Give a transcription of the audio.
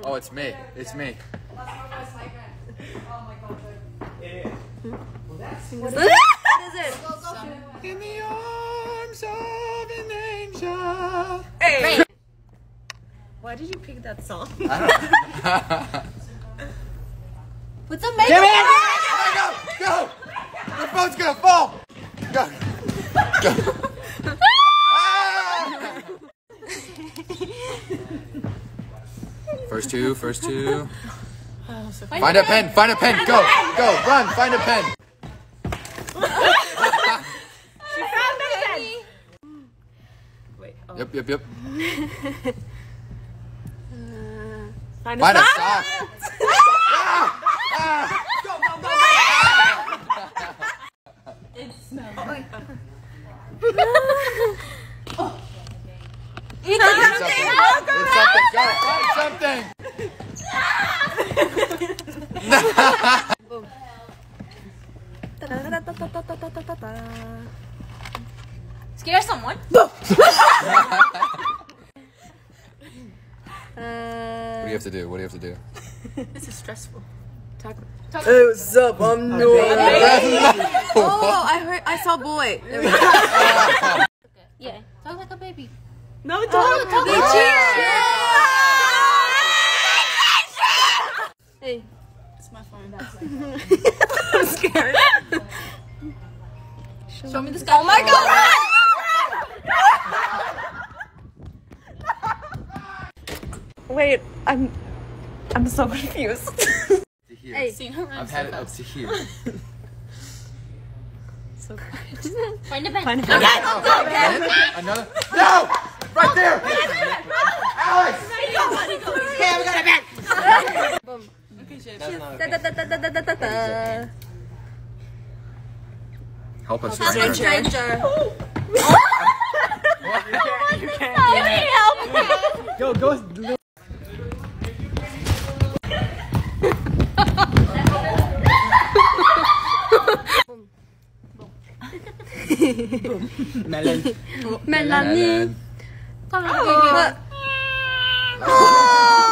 Oh, it's me. It's me. Oh my god. What is it? In the arms of an angel. Hey. Why did you pick that song? I don't know. Put some makeup Jimmy! on. Go! Your phone's gonna fall! Go! Go! Ah! First two. Find a pen! Go! Run! Find a pen! She found the pen. Wait. Oh. Yep. Find a sock! Go! It smells. Eat something! Go! Find something! Scare someone? What do you have to do? This is stressful. Hey, what's up? I'm Noah. Oh, I saw boy. There we go. Yeah. Talk like a baby. No, don't. talk They like cheer. Hey. It's my phone. I'm scared. Show me the sky. Oh my god! Wait, I'm so confused. Hey, Seeing her I've had it up to here. So quiet. Find a pen. Find a pen. Another. No! Right there! Alex! Okay, we got a pen. Boom. Okay, Jay. Help us. Stranger. You can't. Help me. Go. Melanie. Talk like a baby. Oh.